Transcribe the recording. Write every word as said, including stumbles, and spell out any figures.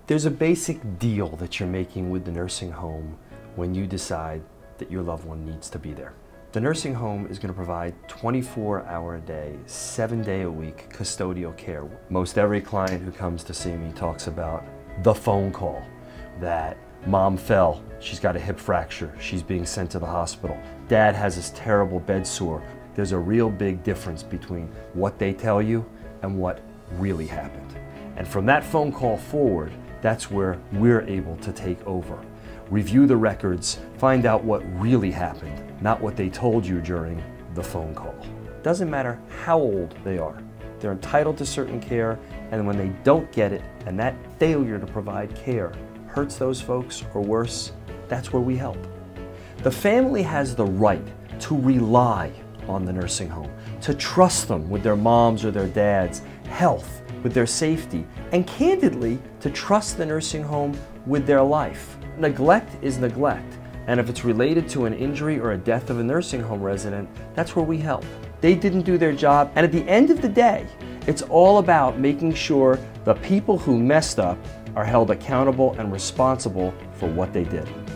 There's a basic deal that you're making with the nursing home when you decide that your loved one needs to be there. The nursing home is going to provide twenty-four hour a day, seven day a week custodial care. Most every client who comes to see me talks about the phone call, that mom fell, she's got a hip fracture, she's being sent to the hospital. Dad has this terrible bed sore. There's a real big difference between what they tell you and what really happened. And from that phone call forward, that's where we're able to take over. Review the records, find out what really happened, not what they told you during the phone call. Doesn't matter how old they are. They're entitled to certain care, and when they don't get it, and that failure to provide care hurts those folks, or worse, that's where we help. The family has the right to rely on the nursing home, to trust them with their moms or their dads' health, with their safety, and candidly, to trust the nursing home with their life. Neglect is neglect, and if it's related to an injury or a death of a nursing home resident, that's where we help. They didn't do their job, and at the end of the day, it's all about making sure the people who messed up are held accountable and responsible for what they did.